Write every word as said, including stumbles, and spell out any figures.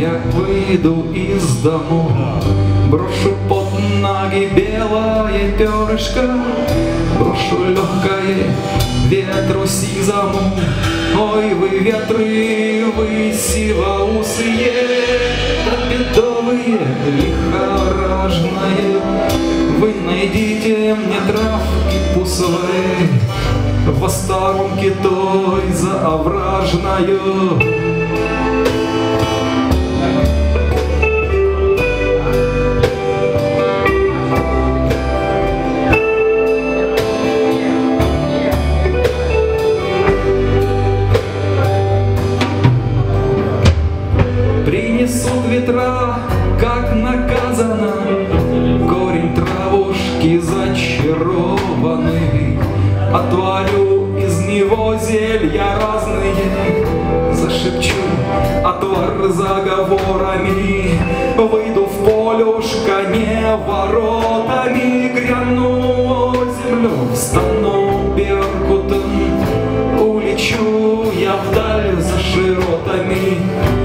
я выйду из дому, брошу под ноги белое перышко, брошу легкое ветру сизому. Ой, вы ветры, вы сивоусые, торпедовые, лихоражные, вы найдите мне травки пусовые в сторонке той заовражною. Принесут ветра, как наказано, корень травушки зачарованный. Отварю из него зелья разные, зашепчу отвар заговорами, выйду в полюшко не воротами, гряну землю, встану беркутом, улечу я вдаль за широтами.